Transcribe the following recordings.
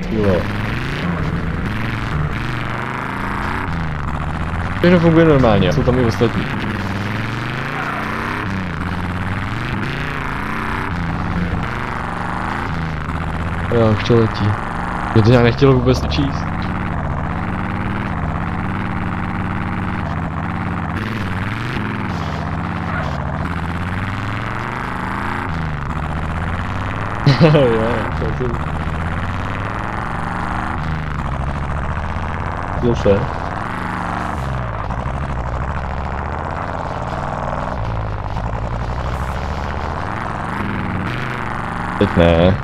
Jo. Všechno funguje normálně, jsou tam i ostatní. Jo, už to letí. Mě to nějak nechtělo vůbec číst. Jo, to je zase. Teď ne.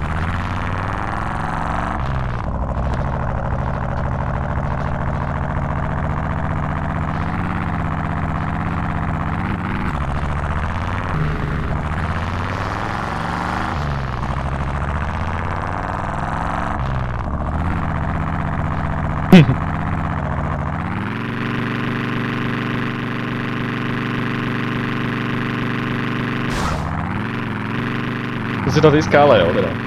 To si na té skále, jo, teda.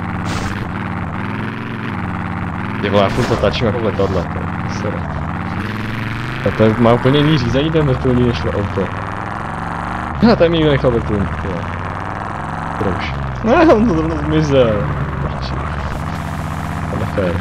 Ty vole, já furt otáčím jako v letadle, to a to má úplně jiný řízení ten vrtulník než auto. Já tady mi někdo nechal vrtulník, jo. Proč? No, on to zrovna zmizel. To nefér.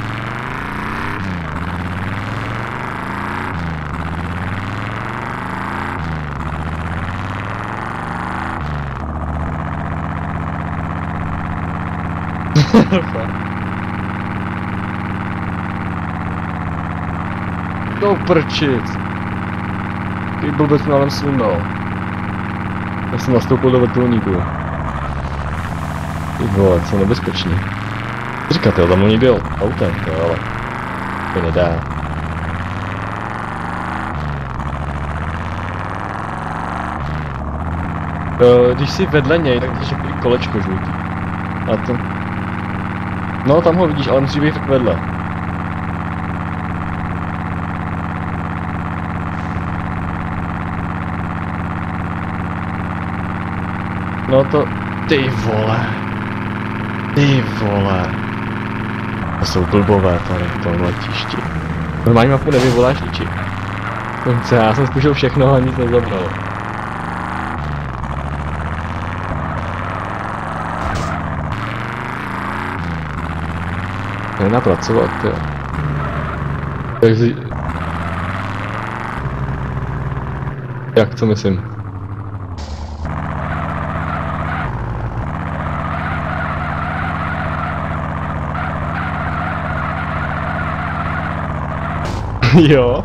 No prčit. Jaký blbec mě ale sundal. Já jsem nastoupil do vrtulníku. Ty vole, co nebezpečný. Říkáte, jo, tam oni byl autem, to jo, ale to nedá. Když jsi vedle něj, tak vidíš takový kolečko žlutý. A to... No, tam ho vidíš, ale musí být tak vedle. No to... Ty vole. Ty vole. To jsou blbové tady v tom letišti. Normální mapu nevyvoláš ničím. Konce, já jsem zkušel všechno a nic nezabralo. Nenapracovat, jo. Takže... Jak, co myslím? Jo.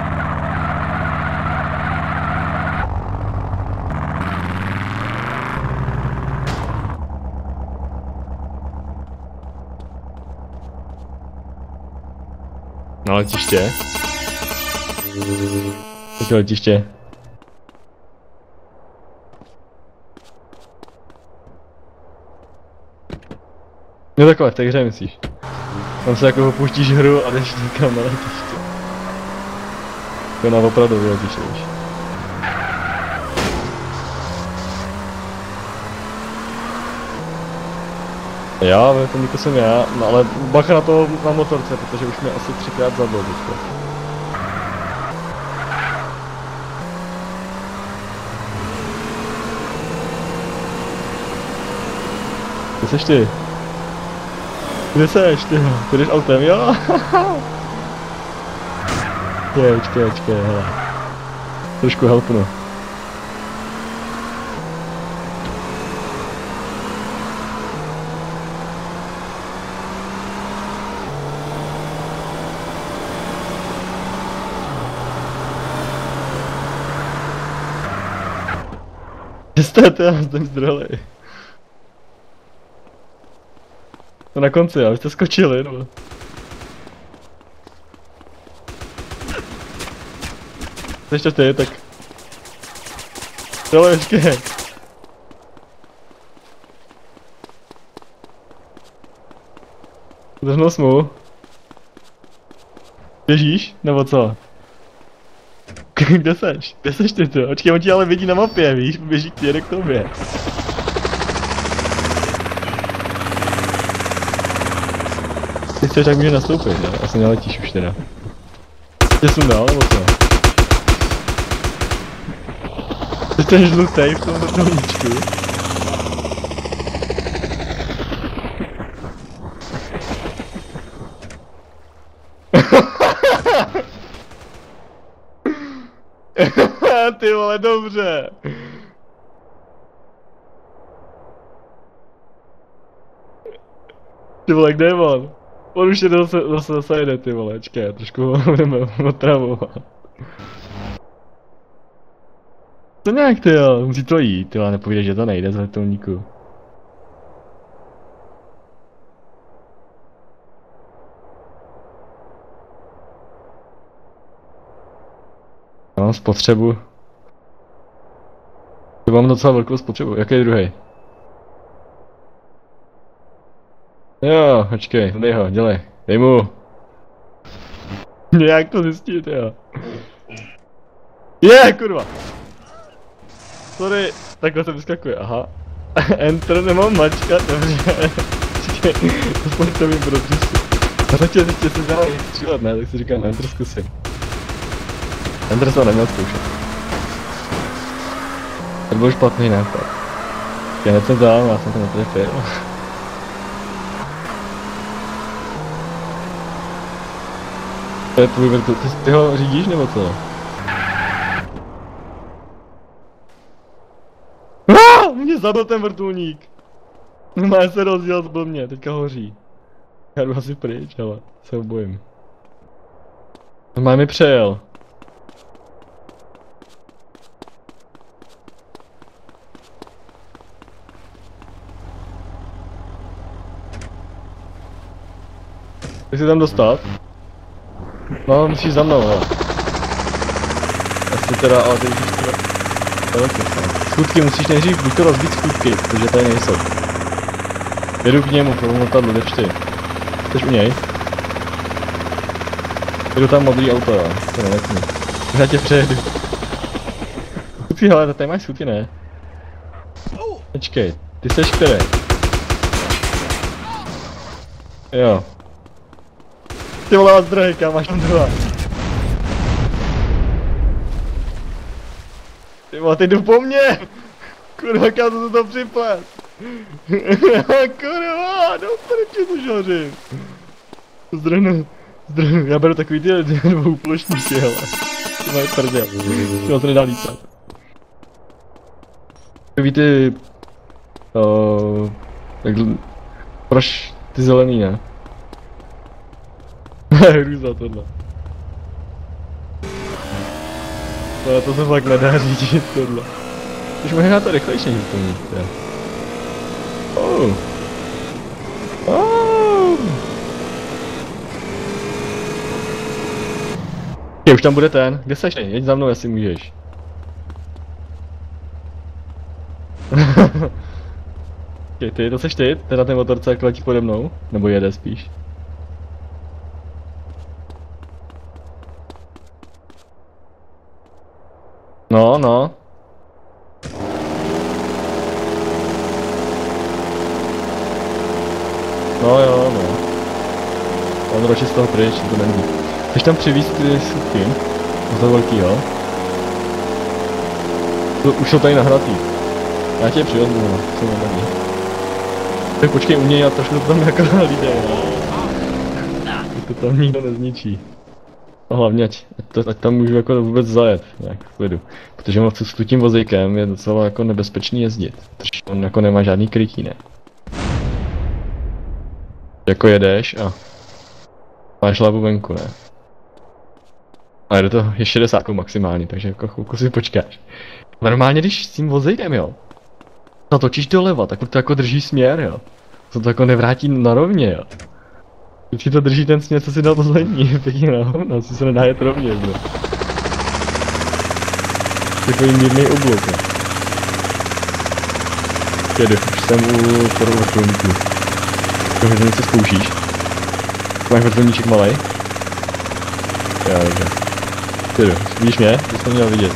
Na letiště. Jaké letiště? No takhle, v té hře myslíš? Tam se jako opouštíš hru a jdeš někam na letiště. To na opravdu letiště, víš. Já, to jsem já, no ale bacha na to na motorce, protože už mě asi 3krát zabil teďko. Kde seš ty? Kde seš ty? Ty jdeš autem, jo? Počkej, hele. Trošku helpnu. Jste ten zdroli. To na konci, jo, vy jste skočili, no. Ještě ty, tak... Dole ještě. Držnul jsi mu. Běžíš? Nebo co? Kde seš? Kde seš ty to? Očkej, on ti ale vidí na mapě, víš? Běží k jede k tobě. Ty chceš, tak můžeš nastoupit, ne? Asi neletíš už teda. Tě sundal, nebo co? Ty ten žlutej v tom vrtulníčku. Ty vole, dobře. Ty vole, kde je on? On už je zase jede, ty vole, čekaj, trošku ho budeme otravovat. To nějak, ty jo, musí to jít, ty vole, nepovídej, že to nejde z vrtulníku. Já mám spotřebu. Já mám docela velkou spotřebu, jaký je druhý? Jo, počkej, dej ho, dělej, dej mu. Jak to zjistit, jo. Kurva. Sorry, takhle se vyskakuje, aha. Enter, nemám mačkat, dobře. Počkej, aspoň to vím pro příště. A začal se dál střílet, ne, tak si říkám, Enter zkusím. Enter jsem neměl zkoušet. To byl špatný nápad. Já hned jsem dál, já jsem to netrefil. To je tvůj vrtul, ty ho řídíš nebo co? Mě zabil ten vrtulník! Normálně se rozděl zblbně, teďka hoří. Já jdu asi pryč, ale se ho bojím. Normálně mi přejel. Jak se tam dostat? No, musíš za mnou, hele. Asi teda, ale ty musíš teda... Schůdky musíš nejdřív buď to rozbít schůdky, protože tady nejsou. Jedu k němu, pro motadlo, jdeš ty. Jsi u něj? Jedu tam modrý auto, jo, to neletí. Já tě přejedu. Schůdky, hele, tady máš schůdky, ne? Počkej, ty seš který? Jo. Ty vole, vás druhý, kam máš tam druhá. Ty vole, ty jdu po mně! Kurva, kam to to připlet? Kurva, no proti to žořím. Zdrhnu, já beru takový ty dvouplošníky, hele. Ty mají prdě, ty se nedá lítat. Takový ty... proč ty zelený, ne? Hrůza tohle. No, to se fakt nedá řídit tohle. Už možná to rychlejší než vrtulník, jo. Už tam bude ten, kde seš? Jeď za mnou, jestli můžeš. Ty, to seš ty? Teda ten motorce jak letí pode mnou? Nebo jede spíš? No. No jo, no. On ročí z toho pryč, to není. Chceš tam přivízt ty schůdky? Z toho velkýho? Už jsou tady nahratý. Já tě přivezmu, no, co nevadí. Tak počkej u něj a trošku to tam jako lidé, no. To tam nikdo nezničí. A hlavně ať tam můžu jako vůbec zajet, nějak v klidu. Protože s tím vozíkem je docela jako nebezpečný jezdit, protože on jako nemá žádný krytí, ne? Jako jedeš a máš hlavu venku, ne? A jde to je 60 maximálně, takže jako chvilku si počkáš. Normálně když s tím vozíkem, jo, natočíš doleva, tak to jako drží směr, jo. To jako nevrátí na rovně, jo. Vždycky to drží ten směr, co si dal to zlení, pěkně na hovno, si se nedá jet rovně, jo. Takový mírný obluk, jo. Jedu, už jsem u skoro vrtulníku. Tohle něco zkoušíš. Máš vrtulníček malej? Jo, dobře. Jedu, vidíš mě? To jsem měl vidět.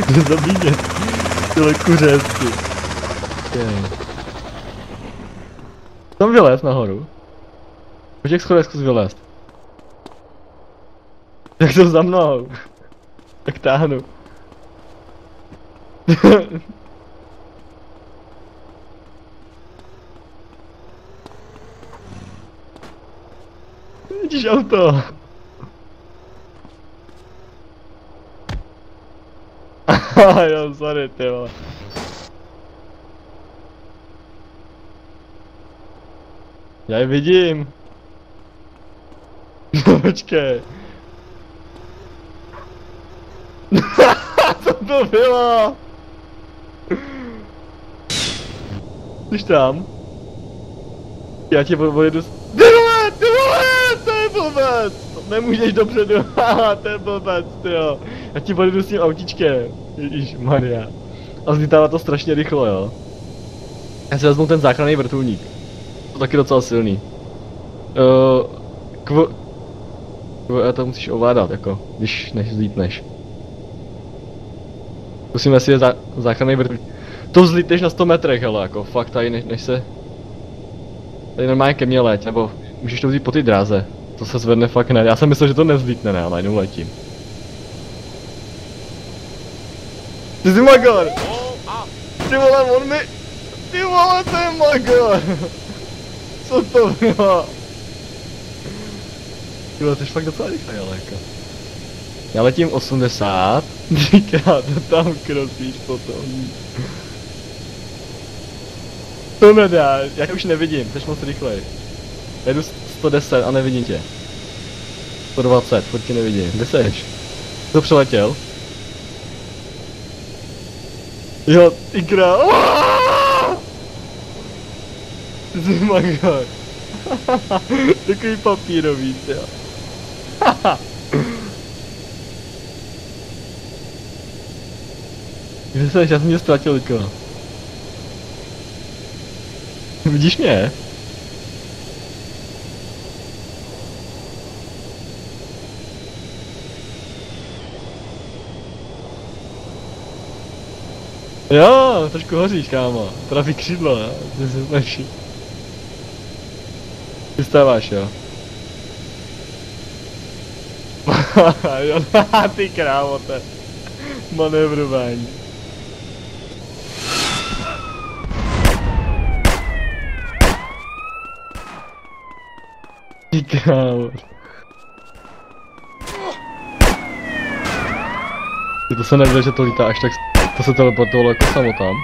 Zabíjet. Tyhle kuřezky. Tam vylez nahoru. Po těch schodech zkus vylézt. Tak to za mnou. Tak táhnu. Vidíš auto. Jo, sorry, ty vole. Já je vidím. No, počkej. Co to bylo? Jsi tam? Já tě odjedu s... Ty vole, to je blbec! Nemůžeš dopředu, haha, to je blbec, tyjo. Já ti odjedu s tím autíčkem, ježišmarja. A zlítává to strašně rychlo, jo. Já si vezmu ten záchranný vrtulník. To taky docela silný. To musíš ovládat, jako, než zlítneš. Musíme si je záchranný vrtulník. To vzlítneš na 100 metrech, ale jako, fakt tady než se... Tady normálně ke mně leď, nebo můžeš to vzít po ty dráze. To se zvedne fakt ne. Já jsem myslel, že to nevzlítne, ne, ale jenom letím. Ty jsi magor! Ty vole, on mi... Ty vole, to je magor! Co to bylo? Ty vole, to je fakt docela rychle, ale jako. Já letím 80, třikrát to tam krosíš potom. To nedá, já už nevidím, jsi moc rychlej. Jedu 110 a nevidím tě. 120, furt tě nevidím. Kde seš? To přeletěl? Jo, ty král. Ty jsi magor. Takový papírový, jo. Kde seš? Já jsem tě ztratil, teďko. Vidíš mě? Jo, trošku hoříš, kámo. Trafí křídlo, jo? Ty jsi lepší. Vystáváš, jo? Jo, ty krávo, to je manévrování. Ty krávo. To se nevěděl, že to lítá až tak... To se teleportovalo jako samo tam.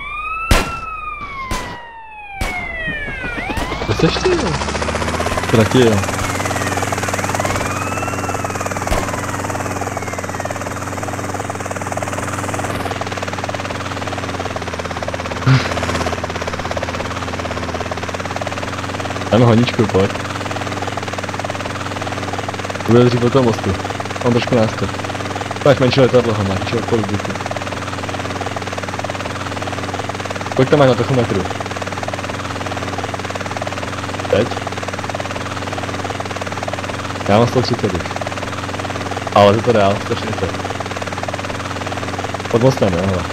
To seš ty, jo? Taky jo. Tam honičku, pojď. Bude dřív po tom mostu. Mám trošku náskok. Máš menší letadlo, ho máš, čeho polubuku. Kolik tam máš na tachometru? Teď? Já mám 130 už. Ale to dál, 140. Pod mostem, jo, hele.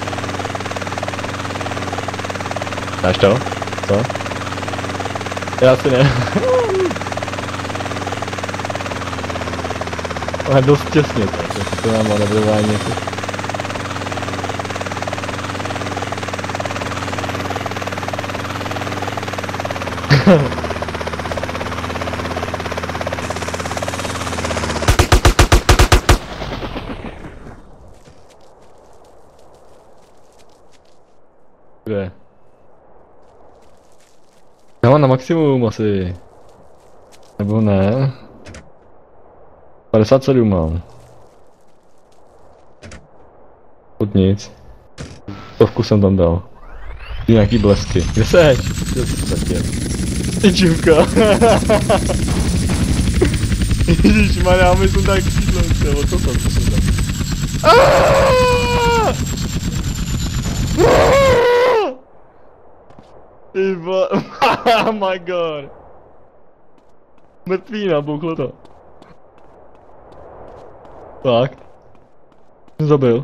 Dáš to? Co? Já si ne. Ale dost těsně to mám manevrování jako. Kde? Já mám na maximum asi. Nebo ne? 57 mám. Pod nic. Stovku jsem tam dal. Nějaký blesky. Kde seš? Kde jsi ztratil? Ty čivka. Ježišmarja, my jsem tak křídlem, nebo co jsem tam? Ty vole, oh my god. Mrtvý, nabouchlo to. Fakt? Jsem zabil.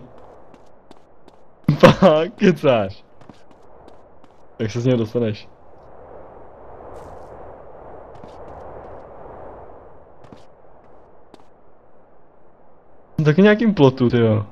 Fakt, kecáš. Jak se z něho dostaneš? Taky nějakým plotu, tyjo.